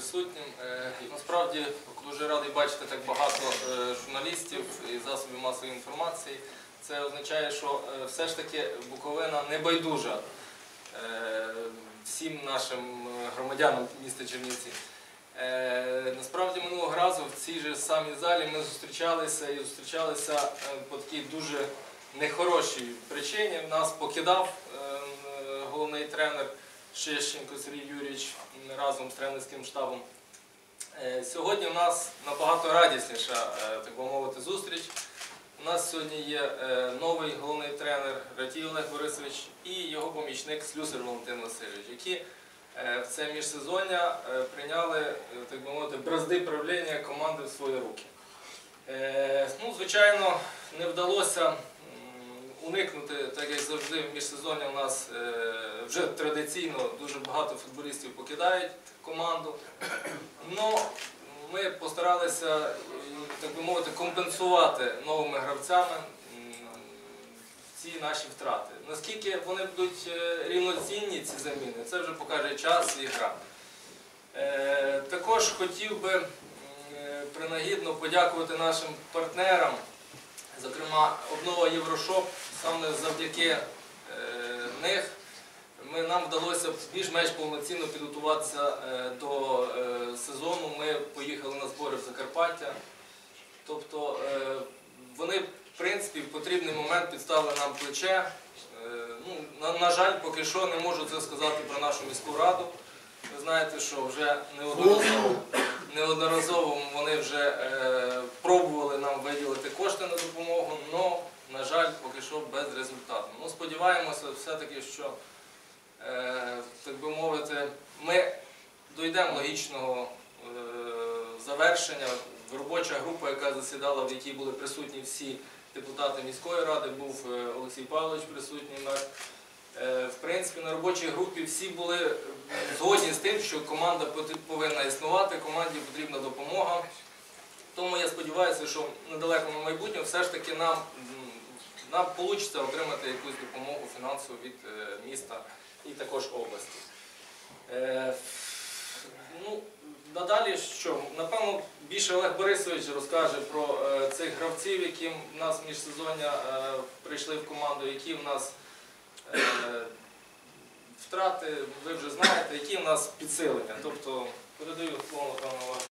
присутнім. Насправді, дуже радий бачити так багато журналістів і засобів масової інформації. Це означає, що все ж таки Буковина не байдужа всім нашим громадянам міста Чернівці. Насправді, минулого разу в цій же самій залі ми зустрічалися по такій дуже нехорошій причині. Нас покидав головний тренер Шищенко Сергій Юрійович разом з тренерським штабом. Сьогодні у нас набагато радісніша, так би мовити, зустріч. У нас сьогодні є новий головний тренер Ратій Олег Борисович і його помічник Слюсар Валентин Васильович, які в це міжсезоння прийняли, так би мовити, бразди правління команди в свої руки. Звичайно, не вдалося уникнути, так як завжди в міжсезоння у нас вже традиційно дуже багато футболістів покидають команду. Но ми постаралися, так би мовити, компенсувати новими гравцями ці наші втрати. Наскільки вони будуть рівноцінні, ці заміни, це вже покаже час і гра. Також хотів би принагідно подякувати нашим партнерам, зокрема Обнова Єврошоп. Саме завдяки них нам вдалося більш-менш повноцінно підготуватися до сезону. Ми поїхали на збори в Закарпаття. Тобто вони, в принципі, в потрібний момент підставили нам плече. На жаль, поки що не можу це сказати про нашу міську раду. Ви знаєте, що вже неодноразово вони вже пробували нам виділити кошти на допомогу, але, на жаль, поки що безрезультатно. Сподіваємося все-таки, що, так би мовити, ми дійдемо логічного завершення. Робоча група, яка засідала, в якій були присутні всі депутати міської ради, був Олексій Павлович присутній. В принципі, на робочій групі всі були згодні з тим, що команда повинна існувати, команді потрібна допомога. Тому я сподіваюся, що в недалекому майбутньому все ж таки нам вийде отримати якусь допомогу фінансову від міста і також області. Надалі що? Напевно, більше Олег Борисович розкаже про цих гравців, які в нас міжсезоння прийшли в команду, які в нас втрати, ви вже знаєте, які в нас підсилення. Тобто, передаю слово, напевно, вам.